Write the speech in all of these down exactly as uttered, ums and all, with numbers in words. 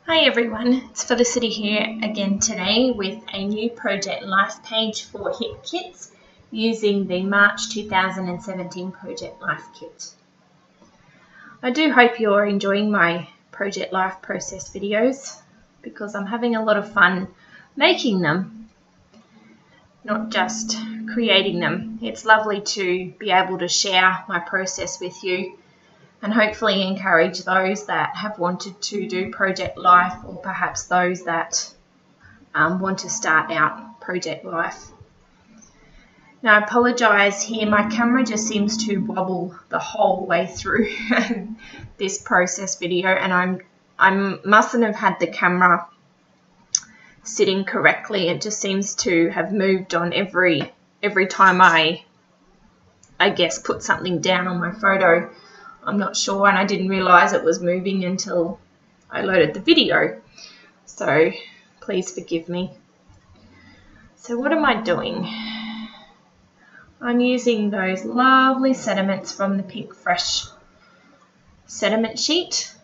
Hi everyone, it's Felicity here again today with a new Project Life page for HIP Kits using the March two thousand seventeen Project Life kit. I do hope you're enjoying my Project Life process videos because I'm having a lot of fun making them, not just creating them. It's lovely to be able to share my process with you and hopefully encourage those that have wanted to do Project Life, or perhaps those that um, want to start out Project Life. Now I apologise here, my camera just seems to wobble the whole way through this process video, and I'm I mustn't have had the camera sitting correctly. It just seems to have moved on every every time I I guess put something down on my photo. I'm not sure, and I didn't realise it was moving until I loaded the video, so please forgive me. So what am I doing? I'm using those lovely sediments from the Pinkfresh sediment sheet.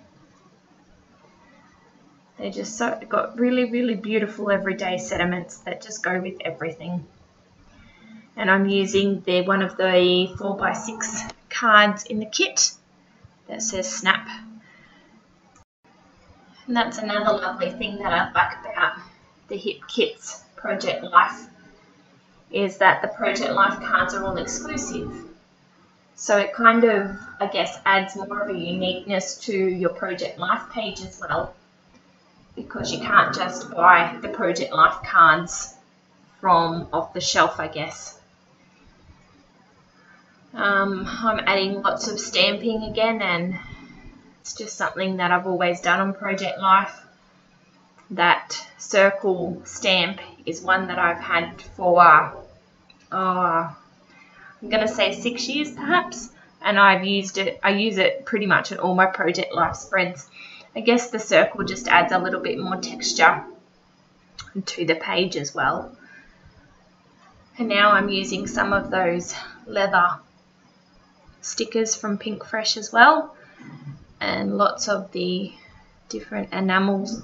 They just so got really really beautiful everyday sediments that just go with everything. And I'm using the one of the four by six cards in the kit that says Snap. And that's another lovely thing that I like about the HIP Kits Project Life, is that the Project Life cards are all exclusive. So it kind of, I guess, adds more of a uniqueness to your Project Life page as well, because you can't just buy the Project Life cards from off the shelf, I guess. Um, I'm adding lots of stamping again, and it's just something that I've always done on Project Life. That circle stamp is one that I've had for, oh, I'm going to say six years perhaps, and I've used it, I use it pretty much in all my Project Life spreads. I guess the circle just adds a little bit more texture to the page as well. And now I'm using some of those leather stickers from Pinkfresh as well, and lots of the different enamels.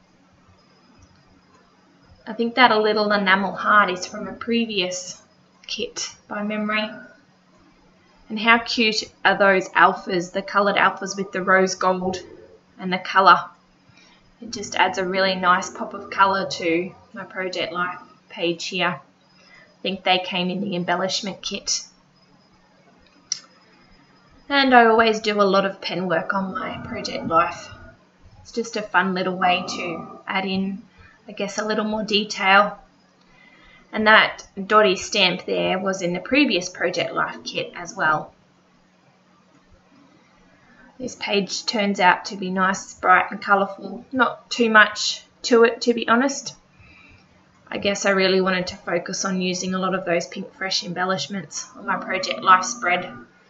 I think that a little enamel heart is from a previous kit by memory. And how cute are those alphas, the coloured alphas with the rose gold and the colour. It just adds a really nice pop of colour to my Project Life page here. I think they came in the embellishment kit. And I always do a lot of pen work on my Project Life. It's just a fun little way to add in, I guess, a little more detail. And that Dottie stamp there was in the previous Project Life kit as well. This page turns out to be nice, bright and colourful. Not too much to it, to be honest. I guess I really wanted to focus on using a lot of those Pinkfresh embellishments on my Project Life spread.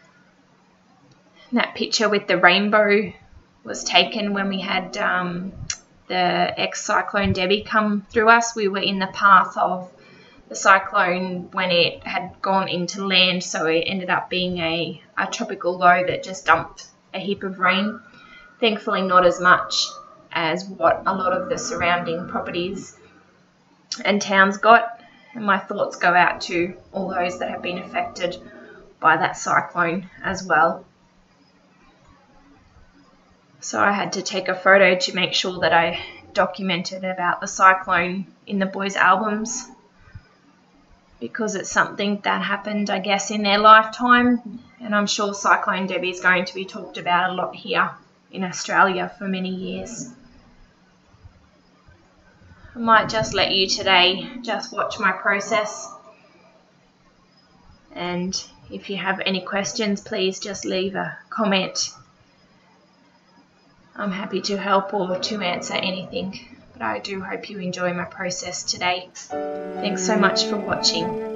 That picture with the rainbow was taken when we had um, the ex-Cyclone Debbie come through us. We were in the path of the cyclone when it had gone into land, so it ended up being a, a tropical low that just dumped a heap of rain. Thankfully not as much as what a lot of the surrounding properties and towns got, and my thoughts go out to all those that have been affected by that cyclone as well. So I had to take a photo to make sure that I documented about the cyclone in the boys' albums, because it's something that happened, I guess, in their lifetime, and I'm sure Cyclone Debbie is going to be talked about a lot here in Australia for many years. I might just let you today just watch my process, and if you have any questions, please just leave a comment. I'm happy to help or to answer anything, but I do hope you enjoy my process today. Thanks so much for watching.